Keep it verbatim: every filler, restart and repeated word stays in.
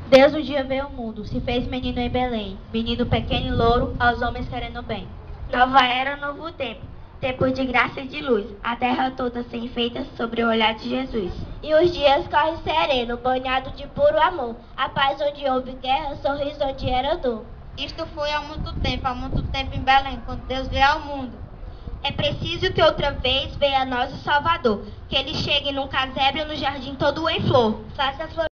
Deus um dia veio ao mundo, se fez menino em Belém, menino pequeno e louro, aos homens querendo bem. Nova era, novo tempo, tempo de graça e de luz, a terra toda se enfeita sobre o olhar de Jesus. E os dias correm sereno, banhado de puro amor, a paz onde houve guerra, sorriso onde era dor. Isto foi há muito tempo, há muito tempo em Belém, quando Deus veio ao mundo. É preciso que outra vez venha a nós o Salvador, que ele chegue num casebre ou no jardim todo em flor. Faça